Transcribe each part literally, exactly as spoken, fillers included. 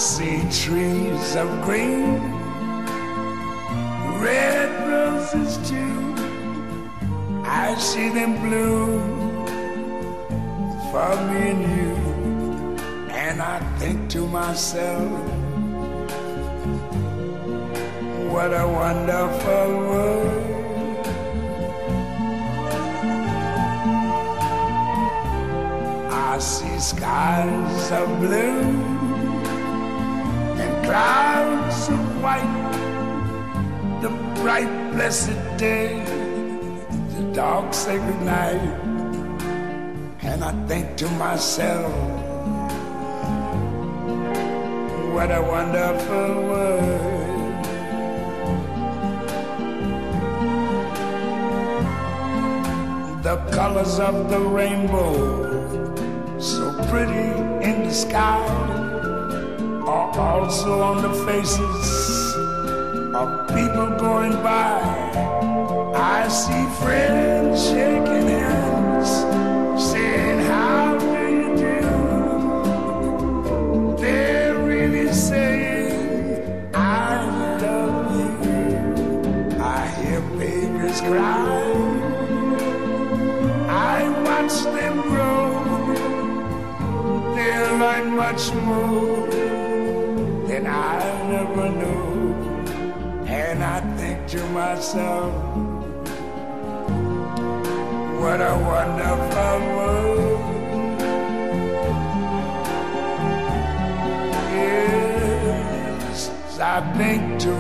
see trees of green, red roses too. I see them bloom for me and you. And I think to myself, what a wonderful world. I see skies of blue and clouds of white, the bright blessed day, the dark sacred night. And I think to myself, what a wonderful world. The colors of the rainbow, so pretty in the sky, are also on the faces of people going by. I see friends shaking hands, saying, how do you do? They're really saying, I love you. I hear babies cry, I watch them grow. They'll learn much more than I never knew. And I think to myself, what a wonderful world. Yes, I think to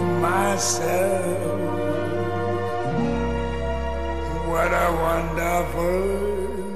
myself, what a wonderful world.